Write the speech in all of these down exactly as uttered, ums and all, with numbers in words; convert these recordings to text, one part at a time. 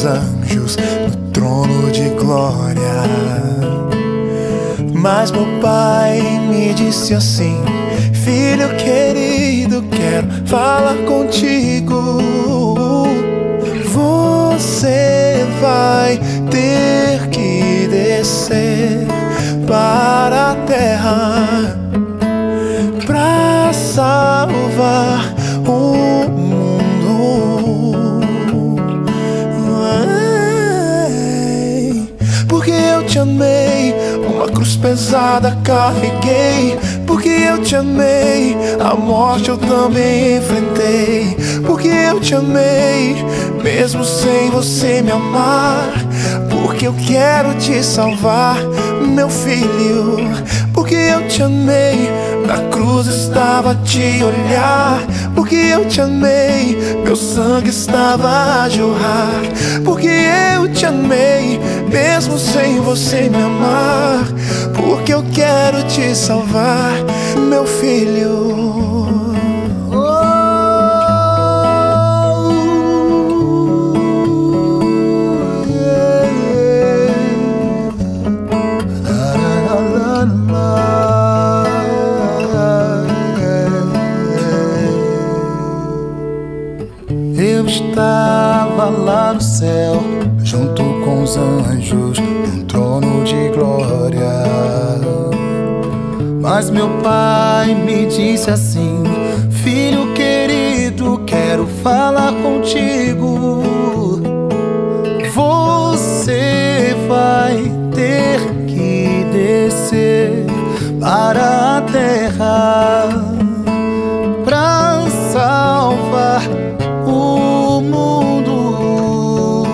os anjos no trono de glória. Mas meu pai me disse assim: filho querido, quero falar contigo. Você vai ter que descer para a terra pra salvar o mundo. Porque eu te amei, uma cruz pesada carreguei. Porque eu te amei, a morte eu também enfrentei. Porque eu te amei, mesmo sem você me amar. Porque eu quero te salvar, meu filho. Porque eu te amei, na cruz estava a te olhar. Porque eu te amei, meu sangue estava a jorrar. Porque eu te amei, mesmo sem você me amar. Porque eu quero te salvar, meu filho. Eu estava lá no céu, junto com os anjos, num trono de glória. Mas meu pai me disse assim: filho querido, quero falar contigo. Você vai ter que descer para a terra pra salvar o mundo.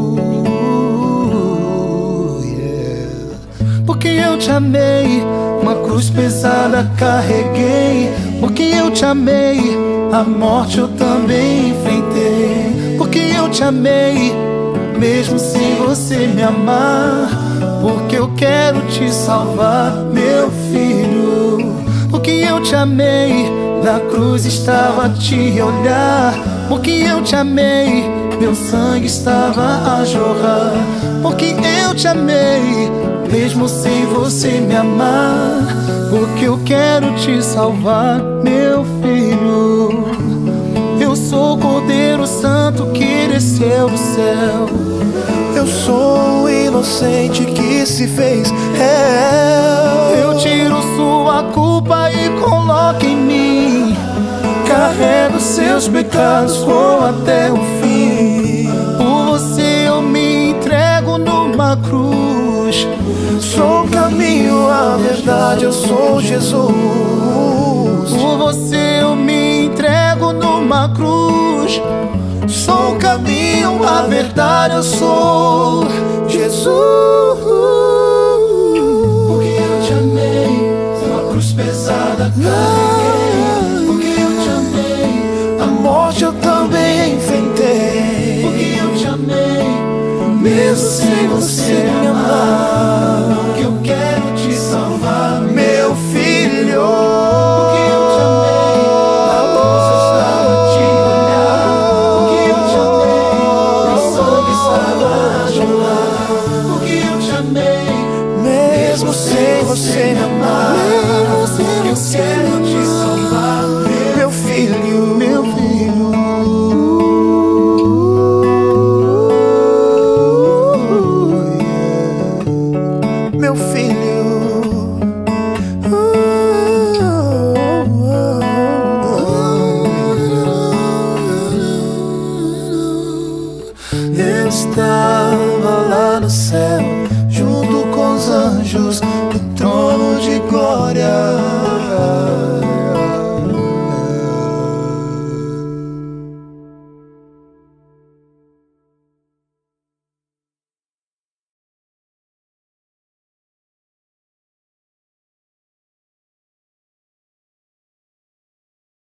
Yeah. Porque eu te amei, uma cruz pesada carreguei. Porque eu te amei, a morte eu também enfrentei. Porque eu te amei, mesmo sem você me amar. Porque eu quero te salvar, meu filho. Porque eu te amei, na cruz estava a te olhar. Porque eu te amei, meu sangue estava a jorrar. Porque eu te amei, mesmo sem você me amar. Porque eu quero te salvar, meu filho. Eu sou o Cordeiro Santo que desceu do céu. Eu sou o inocente que se fez réu. Eu tiro sua culpa e coloco em mim. Carrego seus pecados, vou até o fim. Por você eu me entrego numa cruz. Sou o caminho, a verdade, eu sou Jesus. Por você eu me entrego numa cruz. Sou o caminho, a verdade, eu sou Jesus. Porque eu te amei, uma cruz pesada carreguei. Porque eu te amei, a morte eu também enfrentei. Porque eu te amei, mesmo sem você me amar. Porque eu quero te salvar, meu filho. Porque eu te amei, na cruz estava a te olhar. Porque eu te amei, meu sangue estava a jorrar. Porque eu te amei, mesmo sem você me amar. Porque eu quero te salvar.